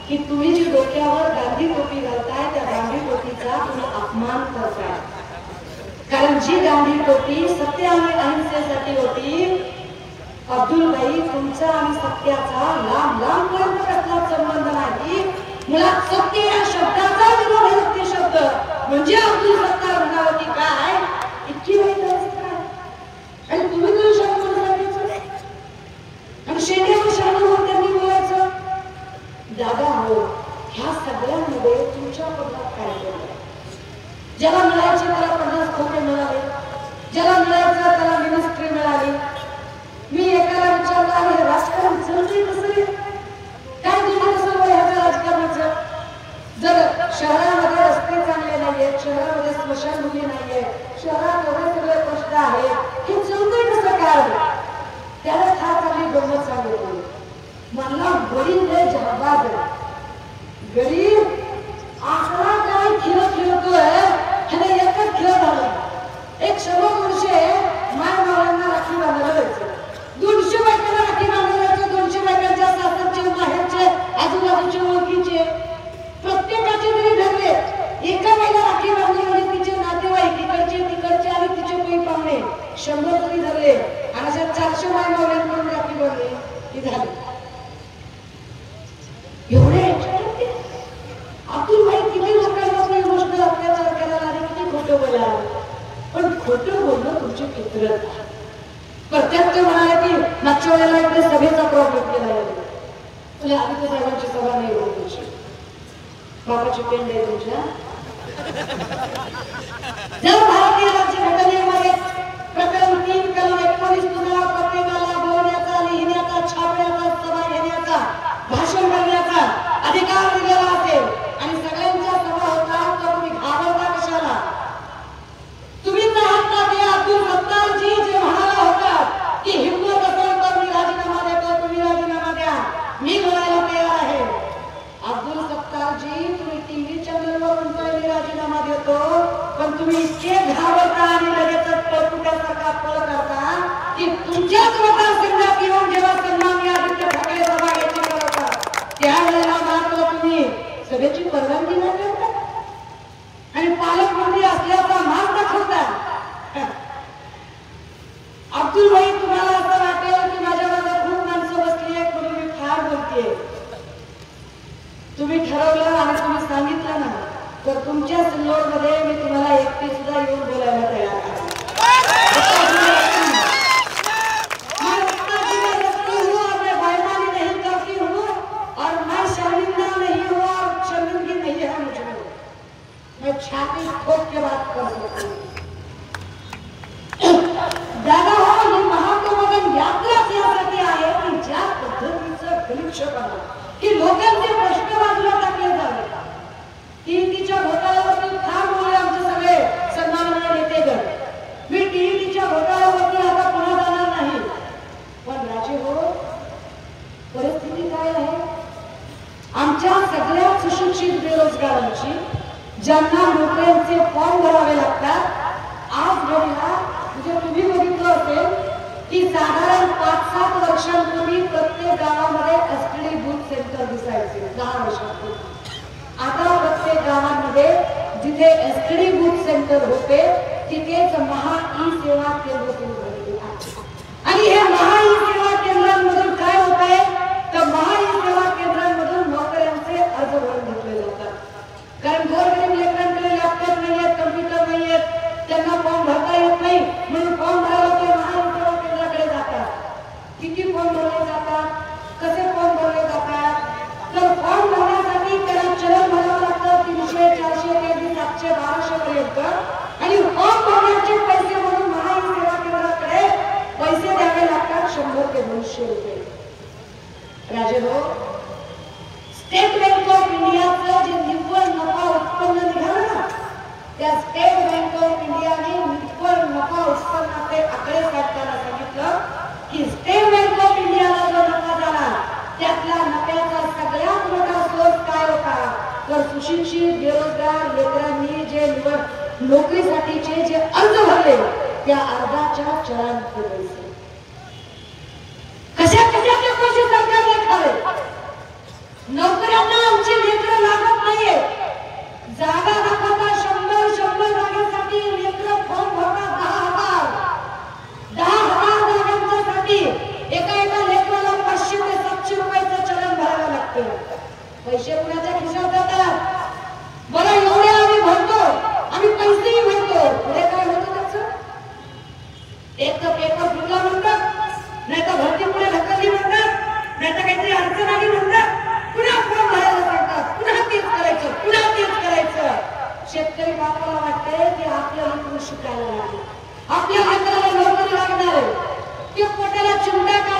की तुम्ही जी डोक्यावर गांधी टोपी घालताय त्या गांधी टोपीचा तुम्ही अपमान करताय. कारण जी गांधी टोपी सत्य आणि अहिंसेसाठी होती, अब्दुल भाई तुमचा आणि सत्याचा लांब लांबपर्यंत कसलाच संबंध नाही. मुळात सत्य या शब्दाचा विरोध आहे. ते शब्द म्हणजे अब्दुल सत्तार म्हणावं की काय इतकी वाईट अवस्था आहे. आणि तुम्ही तर शब्द सांगायचं आणि शेंड्यावर शाणून त्यांनी बोलायचं. दादा हो, ह्या सगळ्यांमध्ये तुमच्या पदरात काय केलं? ज्याला मिळायचे त्याला 50 खोके मिळाले, ज्याला मिळायचं त्याला मिनिस्ट्री मिळाली. मी एकाला विचारलं आणि हे राजकारण चालतंय कसं? काय तुम्ही कसं ह्याच्या राजकारणाचं? जर शहरामध्ये रस्ते चांगले नाहीये, शहरामध्ये स्मशानभूमी नाहीये, शहरात एवढे सगळे प्रश्न आहेत, हे चालतंय कसं काय? त्याला खास आम्ही गंमत सांगितली. मला गरीब लय जहाबाज आहे. गरीब आकडा काय खेळ खेळतोय ह्याने एकच खेळ झाला. एक 100-200 माय मावळ्यांना राखी बांधायला जायचं, 200 बायकांना राखी बांधायला जायचं, 200 बायकांच्या सासरचे, माहेरचे, आजूबाजूचे, ओळखीचे प्रत्येकाचे तरी ठरले. एका बाईला राखी बांधली म्हणजे तिचे नातेवाईक इकडचे तिकडचे आणि तिचे कोणी पाहुणे 100 तरी धरले आणि अशा 400 माय मावळ्यांकडून राखी बांधली की झाली. एवढे अब्दुल भाई किती लोकांना इमोशनल अत्याचार करायला आणि किती खोटं बोला. पण खोटं बोलणं तुमची फितरत. प्रत्येक ते म्हणाले की मागच्या वेळेला इकडे सभेचा प्रॉब्लेम केला आहे. तुला आदित्य साहेबांची सभा नाही होत तुमची, बाबाची पेंड आहे तुमच्या. जर भारतीय राज्यघटनेमध्ये प्रकरण 3 कलम 19 तुम्हाला प्रत्येकाला बोलण्याचा, लिहिण्याचा, छापण्याचा, सभा घेण्याचा, भाषण करण्याचा अधिकार दिलेला असेल आणि सगळ्यांच्या सभा होतात तर तुम्ही घाबरता कशाला? तुम्ही तर आता ते अब्दुल सत्तारजी जे म्हणाला होता की हिंमत असेल तर मी राजीनामा देतो, तुम्ही राजीनामा द्या, मी बोलायला तयार आहे. अब्दुल सत्तारजी तुम्ही टीव्ही चॅनलवर म्हणताय मी राजीनामा देतो, पण तुम्ही इतके घाबरता आणि लगेचच पळपुट्यासारखा पळ करता की तुमच्याच मतदारसंघात येऊन जेव्हा सन्माननीय आदित्य ठाकरे सभा घ्यायची करता त्यावेळेला मात्र तुम्ही सभेची परवानगी नाही देता आणि पालकमंत्री असल्याचा मान दाखवता. अब्दुल भाई तुम्हाला असं वाटेल की माझ्या मागे खूप माणसं बसली आहेत म्हणून मी फार बोलतेय. तुम्ही ठरवलं आणि तुम्ही सांगितलं ना तर तुमच्या सिल्लोडमध्ये मी तुम्हाला एकटी सुद्धा येऊन बोलायला तयार आहे. छाती ठोक के बात कर सकते दादा हो. ही महात्मा यात्रा यासाठी आहे की ज्या पद्धतीचं गलिच्छपणा की लोकांचे प्रश्न बाजूला टाकले जावे. टीईटीच्या घोटाळ्यावरती फार बोलले आमचे सगळे सन्माननीय नेतेगण. मी टीईटीच्या घोटाळ्यावरती आता पुन्हा जाणार नाही. पण राजे हो, परिस्थिती काय आहे? आमच्या सगळ्या सुशिक्षित बेरोजगारांची ज्यांना नोकऱ्यांचे फॉर्म भरावे लागतात आज घडीला म्हणजे तुम्ही बघितलं असेल की साधारण 5-7 वर्षांपूर्वी प्रत्येक गावामध्ये एसटीडी बूथ सेंटर दिसायचे. 10 वर्षांपूर्वी आता प्रत्येक गावामध्ये जिथे एसटीडी बूथ सेंटर होते तिथेच महा ई सेवा केंद्र सुरू झालेली आहे. आणि हे महा ई सेवा केंद्रांमधून काय होतंय तर महा ई सेवा केंद्रांमधून नोकऱ्यांचे अर्ज भरून घेतले जातात. कारण गोरगरीब लेकरांकडे लॅपटॉप नाहीयेत, कम्प्युटर नाहीयेत, त्यांना फॉर्म भरता येत नाही म्हणून फॉर्म भरायला ते महासेवा केंद्राकडे जातात. किती फॉर्म भरले जातात, कसे फॉर्म भरले जातात? तर फॉर्म भरण्यासाठी त्याला चलन भरावं लागतं 300, 400, 700, 1200 पर्यंत. आणि फॉर्म भरण्याचे पैसे म्हणून महासेवा केंद्राकडे पैसे द्यावे लागतात 100 ते 200 रुपये. राजे हो, स्टेट बँक ऑफ इंडियाचं जे निव्वळ नफा उत्पन्न निघालं ना त्या स्टेट बँक ऑफ इंडियाने निव्वळ नफा उत्पन्नाचे आकडे काढताना सांगितलं की स्टेट बँक ऑफ इंडियाला जो नफा झाला त्यातला नफ्याचा सगळ्यात मोठा सोर्स काय होता तर सुशिक्षित बेरोजगार लेकरांनी जे नोकरीसाठीचे जे अर्ज भरले त्या अर्जाच्या चलनाचे पैसे. कशा कशाचे पैसे सरकारने खावे? नोकऱ्यांना वाटतं. पैसे कुणाच्या खिशात जातात. बरं एवढे आम्ही भरतो, आम्ही पैसेही भरतो, पुढे काय होतं त्याचं? एक तर पेपर फुटला म्हणतात, नाही तर भरती पुढे ढकलली म्हणतात, नाही तर काहीतरी अडचण आली म्हणतात, पुन्हा फॉर्म भरायला सांगतात, पुन्हा तेच करायचं, पुन्हा तेच करायचं. शेतकरी बापाला वाटतंय की आपल्या लेकरू शिकायला लागले, आपल्या लेकराला नोकरी लागणार आहे, ते पोटाला चिमटा